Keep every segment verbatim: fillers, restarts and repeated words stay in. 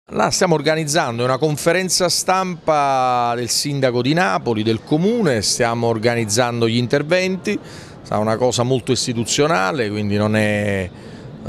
Là stiamo organizzando una conferenza stampa del sindaco di Napoli, del comune, stiamo organizzando gli interventi, sarà una cosa molto istituzionale, quindi non è eh,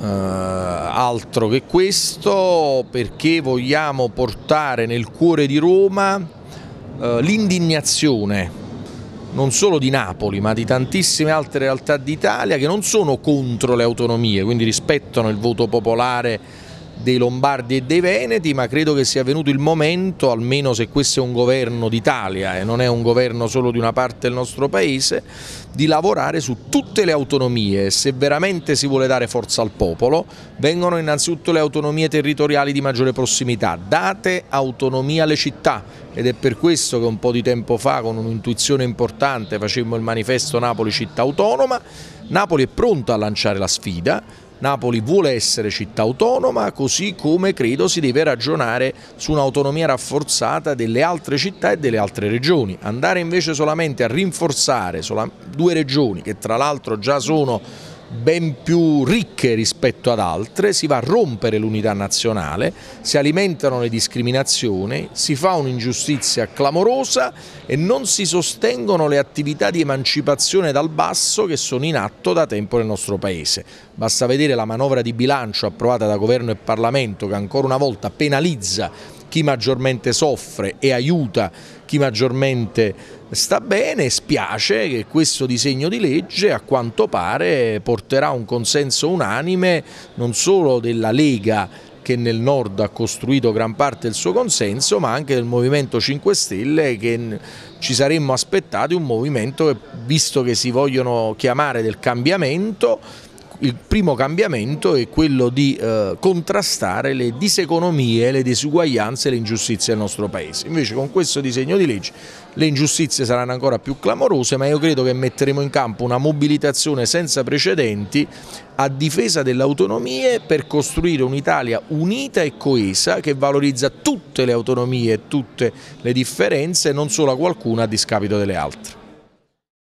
altro che questo, perché vogliamo portare nel cuore di Roma eh, l'indignazione non solo di Napoli ma di tantissime altre realtà d'Italia che non sono contro le autonomie, quindi rispettano il voto popolare dei Lombardi e dei Veneti, ma credo che sia venuto il momento, almeno se questo è un governo d'Italia e non è un governo solo di una parte del nostro paese, di lavorare su tutte le autonomie e se veramente si vuole dare forza al popolo vengono innanzitutto le autonomie territoriali di maggiore prossimità, date autonomia alle città ed è per questo che un po' di tempo fa con un'intuizione importante facemmo il manifesto Napoli città autonoma. Napoli è pronta a lanciare la sfida. Napoli vuole essere città autonoma, così come credo si deve ragionare su un'autonomia rafforzata delle altre città e delle altre regioni. Andare invece solamente a rinforzare due regioni, che tra l'altro già sono ben più ricche rispetto ad altre, si va a rompere l'unità nazionale, si alimentano le discriminazioni, si fa un'ingiustizia clamorosa e non si sostengono le attività di emancipazione dal basso che sono in atto da tempo nel nostro Paese. Basta vedere la manovra di bilancio approvata da Governo e Parlamento che ancora una volta penalizza chi maggiormente soffre e aiuta chi maggiormente sta bene. Spiace che questo disegno di legge a quanto pare porterà un consenso unanime non solo della Lega, che nel nord ha costruito gran parte del suo consenso, ma anche del Movimento cinque Stelle, che ci saremmo aspettati un movimento che, visto che si vogliono chiamare del cambiamento, il primo cambiamento è quello di eh, contrastare le diseconomie, le disuguaglianze e le ingiustizie del nostro Paese. Invece con questo disegno di legge le ingiustizie saranno ancora più clamorose, ma io credo che metteremo in campo una mobilitazione senza precedenti a difesa delle autonomie per costruire un'Italia unita e coesa che valorizza tutte le autonomie e tutte le differenze, non solo a qualcuna a discapito delle altre.